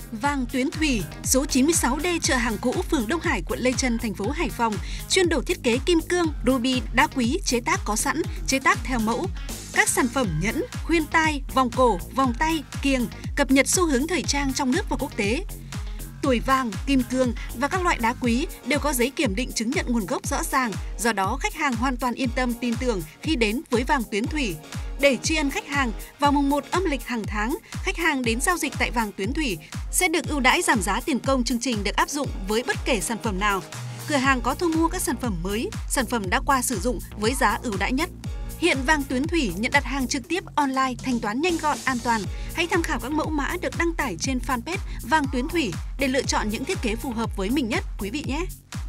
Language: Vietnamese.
Vàng Tuyến Thủy, số 96D chợ hàng cũ, phường Đông Hải, quận Lê Chân, thành phố Hải Phòng, chuyên đổ thiết kế kim cương, ruby, đá quý, chế tác có sẵn, chế tác theo mẫu. Các sản phẩm nhẫn, khuyên tai, vòng cổ, vòng tay, kiềng, cập nhật xu hướng thời trang trong nước và quốc tế. Tuổi vàng, kim cương và các loại đá quý đều có giấy kiểm định chứng nhận nguồn gốc rõ ràng, do đó khách hàng hoàn toàn yên tâm tin tưởng khi đến với Vàng Tuyến Thủy. Để tri ân khách hàng, vào mùng 1 âm lịch hàng tháng, khách hàng đến giao dịch tại Vàng Tuyến Thủy sẽ được ưu đãi giảm giá tiền công. Chương trình được áp dụng với bất kể sản phẩm nào. Cửa hàng có thu mua các sản phẩm mới, sản phẩm đã qua sử dụng với giá ưu đãi nhất. Hiện Vàng Tuyến Thủy nhận đặt hàng trực tiếp online, thanh toán nhanh gọn, an toàn. Hãy tham khảo các mẫu mã được đăng tải trên fanpage Vàng Tuyến Thủy để lựa chọn những thiết kế phù hợp với mình nhất, quý vị nhé!